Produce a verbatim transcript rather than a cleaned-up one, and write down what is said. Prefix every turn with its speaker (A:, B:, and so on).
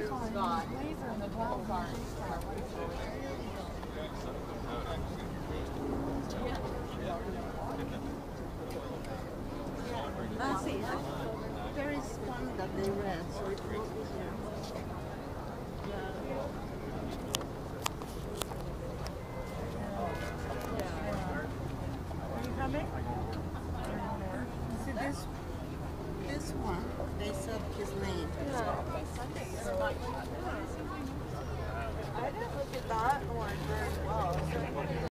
A: Scott. And the whole car.
B: Ah, see, there is one that they read, so it will be here. Are you coming? See this, this one, they said his name.
C: I didn't look at that one very well.